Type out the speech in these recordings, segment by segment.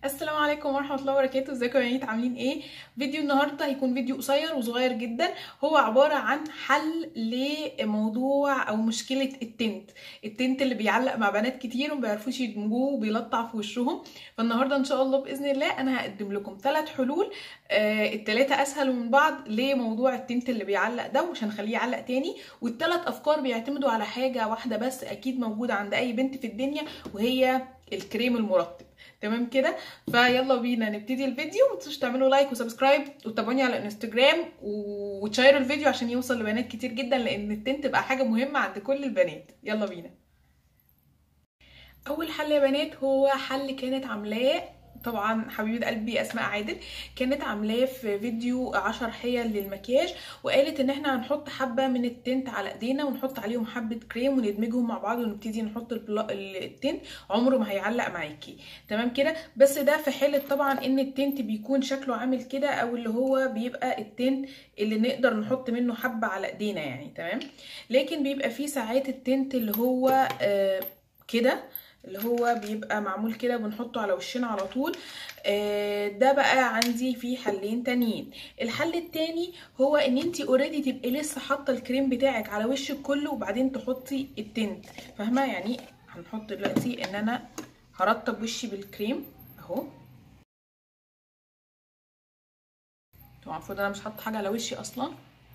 السلام عليكم ورحمه الله وبركاته. ازيكم يا بنات؟ عاملين ايه؟ فيديو النهارده هيكون فيديو قصير وصغير جدا. هو عباره عن حل لموضوع او مشكله التنت اللي بيعلق مع بنات كتير وما بيعرفوش يدمجوه وبيلطع في وشهم. فالنهارده ان شاء الله باذن الله انا هقدم لكم 3 حلول، التلاتة اسهل من بعض لموضوع التنت اللي بيعلق ده ومش هنخليه يعلق تاني. والثلاث افكار بيعتمدوا على حاجه واحده بس اكيد موجوده عند اي بنت في الدنيا، وهي الكريم المرطب. تمام كده؟ فيلا بينا نبتدي الفيديو. متنسوش تعملوا لايك وسبسكرايب وتابعوني على الانستجرام وتشيروا الفيديو عشان يوصل لبنات كتير جدا، لان التنت بقى حاجه مهمه عند كل البنات. يلا بينا. اول حل يا بنات هو حل كانت عاملاه طبعا حبيبه قلبي اسماء عادل، كانت عاملاه في فيديو 10 حيل للمكياج، وقالت ان احنا هنحط حبه من التنت على ايدينا ونحط عليهم حبه كريم وندمجهم مع بعض ونبتدي نحط التنت. عمره ما هيعلق معاكي. تمام كده؟ بس ده في حاله طبعا ان التنت بيكون شكله عامل كده، او اللي هو بيبقى التنت اللي نقدر نحط منه حبه على ايدينا يعني. تمام؟ لكن بيبقى فيه ساعات التنت اللي هو كده، اللي هو بيبقى معمول كده بنحطه على وشنا على طول. ده بقى عندي فيه حلين تانيين. الحل التاني هو ان انتي اوريدي تبقي لسه حاطه الكريم بتاعك على وشك كله وبعدين تحطي التنت. فاهمه يعني؟ هنحط دلوقتي ان انا هرطب وشي بالكريم اهو. طبعا المفروض انا مش حاطه حاجه على وشي اصلا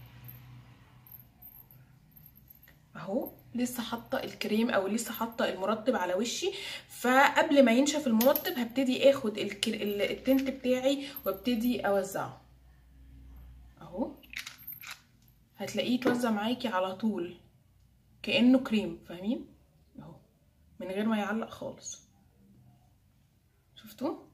اهو، لسه حاطه الكريم او لسه حاطه المرطب على وشي. فقبل ما ينشف المرطب هبتدي اخد التنت بتاعي وابتدي اوزعه اهو. هتلاقيه اتوزع معاكي على طول كانه كريم، فاهمين؟ اهو من غير ما يعلق خالص. شفتوا؟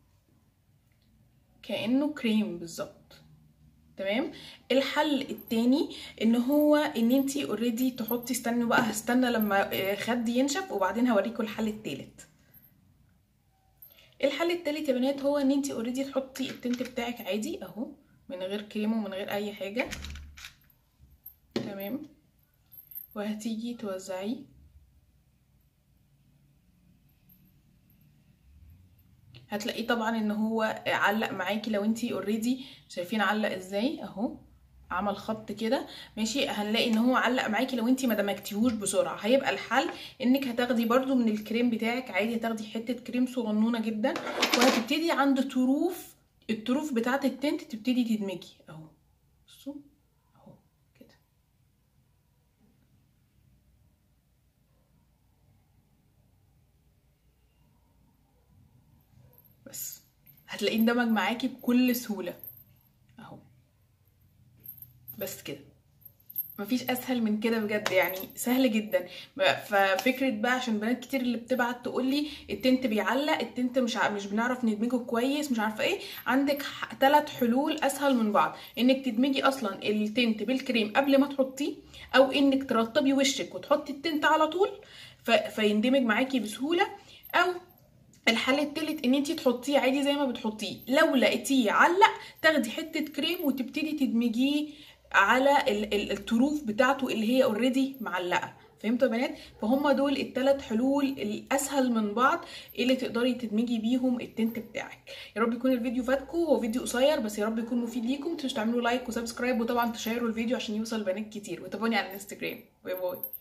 كانه كريم بالظبط. تمام. الحل التاني ان هو ان انتي اوريدي تحطي، استنوا بقى هستنى لما خدي ينشف وبعدين هوريكم الحل التالت. الحل التالت يا بنات هو ان انتي اوريدي تحطي التنت بتاعك عادي اهو، من غير كريم ومن غير اي حاجه. تمام. وهتيجي توزعيه هتلاقيه طبعا ان هو علق معاكي. لو انتي اوريدي شايفين علق ازاي اهو، عمل خط كده ماشي. هنلاقي ان هو علق معاكي لو انتي ما دمجتيهوش بسرعه. هيبقى الحل انك هتاخدي برده من الكريم بتاعك عادي، هتاخدي حته كريم صغنونه جدا وهتبتدي عند الطروف بتاعه التنت تبتدي تدمجي اهو. بصوا اهو كده. بس هتلاقيه اندمج معاكي بكل سهوله اهو. بس كده، مفيش اسهل من كده بجد، يعني سهل جدا. ففكره بقى عشان بنات كتير اللي بتبعت تقولي التنت بيعلق، التنت مش بنعرف ندمجه كويس، مش عارفه ايه، عندك 3 حلول اسهل من بعض. انك تدمجي اصلا التنت بالكريم قبل ما تحطيه، او انك ترطبي وشك وتحطي التنت على طول فيندمج معاكي بسهوله، او الحل التالت ان انتي تحطيه عادي زي ما بتحطيه. لو لقيتيه علق تاخدي حته كريم وتبتدي تدمجيه على الطروف بتاعته اللي هي اوريدي معلقه. فهمتوا يا بنات؟ فهم دول ال3 حلول الاسهل من بعض اللي تقدري تدمجي بيهم التنت بتاعك. يا رب يكون الفيديو فاتكم. هو فيديو قصير بس يا رب يكون مفيد ليكم. متنسوش تعملوا لايك وسبسكرايب وطبعا تشيروا الفيديو عشان يوصل لبنات كتير، وتابعوني على الانستجرام. باي باي.